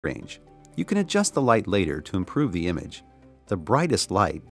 range. You can adjust the light later to improve the image. The brightest light